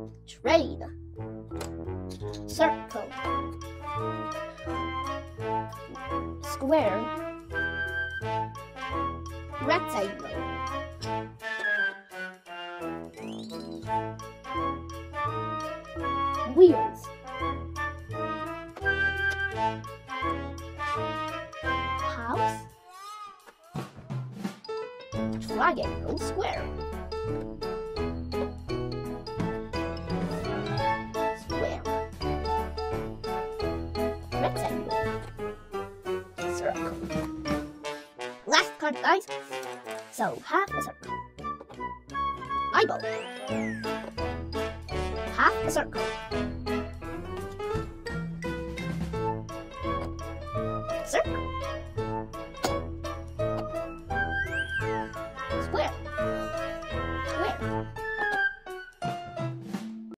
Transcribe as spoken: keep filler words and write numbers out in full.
Train. Circle. Square. Rectangle. Wheels. House. Triangle. Square. Square. Rectangle. Circle. Last card, guys. So half a circle. Eyeball. Half a circle.